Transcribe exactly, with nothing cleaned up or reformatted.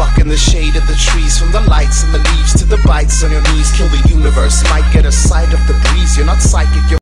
walk in the shade of the trees, from the lights and the leaves to the bites on your knees. Kill the universe, might get a sight of the breeze. You're not psychic, you're